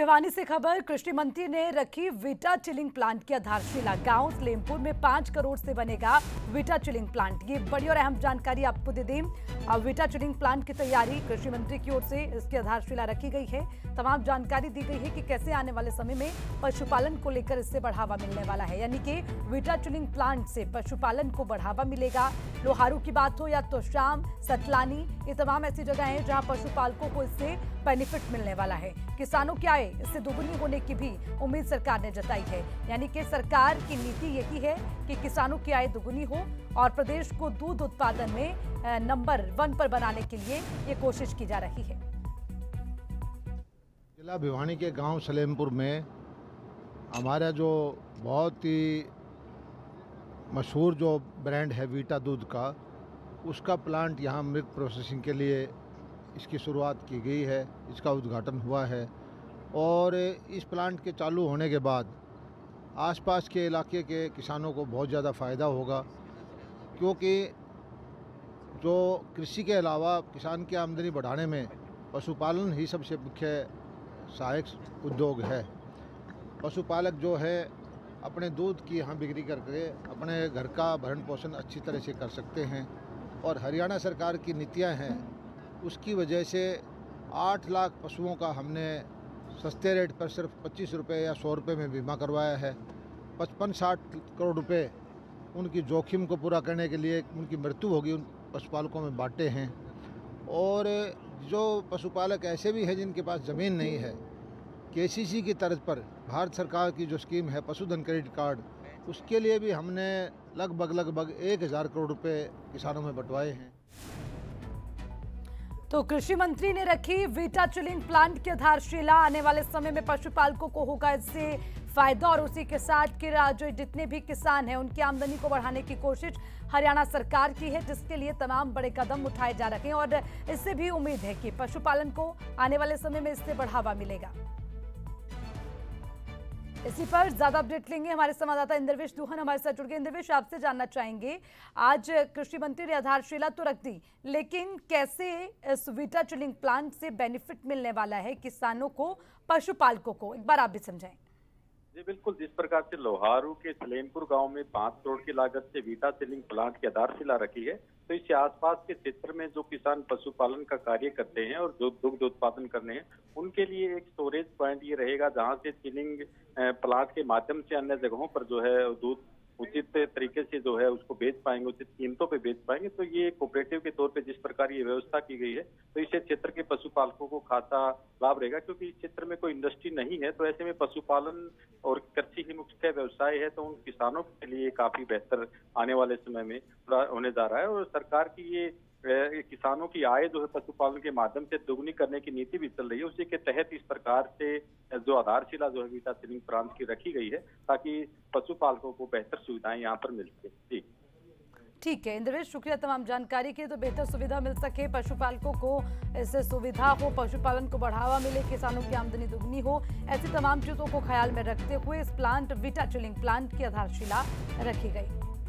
भिवानी से खबर। कृषि मंत्री ने रखी वीटा चिलिंग प्लांट की आधारशिला। गांव सलेमपुर में 5 करोड़ से बनेगा वीटा चिलिंग प्लांट। ये बड़ी और अहम जानकारी आपको दे दें। वीटा चिलिंग प्लांट की तैयारी कृषि मंत्री की ओर से इसकी आधारशिला रखी गई है। तमाम जानकारी दी गई है कि कैसे आने वाले समय में पशुपालन को लेकर इससे बढ़ावा मिलने वाला है, यानी कि वीटा चिलिंग प्लांट से पशुपालन को बढ़ावा मिलेगा। लोहारू की बात हो या तोशाम, सतलानी, ये तमाम ऐसी जगह हैं जहां पशुपालकों को इससे बेनिफिट मिलने वाला है। किसानों की आय इससे दोगुनी होने की भी उम्मीद सरकार ने जताई है, यानी कि सरकार की नीति यही है कि किसानों की आय दोगुनी हो और प्रदेश को दूध उत्पादन में नंबर 1 पर बनाने के लिए ये कोशिश की जा रही है। जिला भिवानी के गांव सलेमपुर में हमारा जो बहुत ही मशहूर जो ब्रांड है वीटा दूध का, उसका प्लांट यहाँ मिल्क प्रोसेसिंग के लिए इसकी शुरुआत की गई है, इसका उद्घाटन हुआ है। और इस प्लांट के चालू होने के बाद आसपास के इलाके के किसानों को बहुत ज़्यादा फ़ायदा होगा, क्योंकि जो कृषि के अलावा किसान की आमदनी बढ़ाने में पशुपालन ही सबसे मुख्य सहायक उद्योग है। पशुपालक जो है अपने दूध की यहाँ बिक्री करके अपने घर का भरण पोषण अच्छी तरह से कर सकते हैं। और हरियाणा सरकार की नीतियाँ हैं, उसकी वजह से 8 लाख पशुओं का हमने सस्ते रेट पर सिर्फ 25 रुपये या 100 रुपये में बीमा करवाया है। 55-60 करोड़ रुपए उनकी जोखिम को पूरा करने के लिए उनकी मृत्यु होगी उन पशुपालकों में बांटे हैं। और जो पशुपालक ऐसे भी हैं जिनके पास ज़मीन नहीं है, केसीसी की तर्ज पर भारत सरकार की जो स्कीम है पशुधन क्रेडिट कार्ड, उसके लिए भी हमने लगभग 1000 करोड़ रुपए किसानों में बंटवाए हैं। तो कृषि मंत्री ने रखी वीटा चिलिंग प्लांट की आधारशिला। आने वाले समय में पशुपालकों को होगा इससे फायदा और उसी के साथ के जो जितने भी किसान हैं उनकी आमदनी को बढ़ाने की कोशिश हरियाणा सरकार की है, जिसके लिए तमाम बड़े कदम उठाए जा रहे हैं और इससे भी उम्मीद है कि पशुपालन को आने वाले समय में इससे बढ़ावा मिलेगा। इसी पर ज्यादा अपडेट लेंगे हमारे संवाददाता इंद्रवेश दुहन हमारे साथ जुड़ गए। इंद्रवेश, आपसे जानना चाहेंगे, आज कृषि मंत्री ने आधारशिला तो रख दी, लेकिन कैसे इस वीटा चिलिंग प्लांट से बेनिफिट मिलने वाला है किसानों को, पशुपालकों को, एक बार आप भी समझाएं। जी बिल्कुल, जिस प्रकार से लोहारू के सलेमपुर गांव में 5 करोड़ की लागत से वीटा चिलिंग प्लांट की आधारशिला रखी है, तो इससे आसपास के क्षेत्र में जो किसान पशुपालन का कार्य करते हैं और जो दुग्ध उत्पादन करने हैं, उनके लिए एक स्टोरेज पॉइंट ये रहेगा जहां से चिलिंग प्लांट के माध्यम से अन्य जगहों पर जो है दूध उचित तरीके से जो है उसको बेच पाएंगे, उचित कीमतों पे बेच पाएंगे। तो ये कोऑपरेटिव के तौर पे जिस प्रकार ये व्यवस्था की गई है, तो इससे क्षेत्र के पशुपालकों को खासा लाभ रहेगा, क्योंकि इस क्षेत्र में कोई इंडस्ट्री नहीं है। तो ऐसे में पशुपालन और कृषि ही मुख्य व्यवसाय है, तो उन किसानों के लिए काफी बेहतर आने वाले समय में होने जा रहा है। और सरकार की ये किसानों की आय जो है पशुपालन के माध्यम से दोगुनी करने की नीति भी चल रही है। उसी के तहत इस प्रकार से जो आधारशिला जो है वीटा चिलिंग प्लांट की रखी गई है, ताकि पशुपालकों को बेहतर सुविधाएं यहाँ पर मिल सके। जी ठीक है इंद्रवेश, शुक्रिया तमाम जानकारी के। तो बेहतर सुविधा मिल सके पशुपालकों को, इससे सुविधा हो, पशुपालन को बढ़ावा मिले, किसानों की आमदनी दुगनी हो, ऐसी तमाम चीजों को ख्याल में रखते हुए इस प्लांट वीटा चिलिंग प्लांट की आधारशिला रखी गई।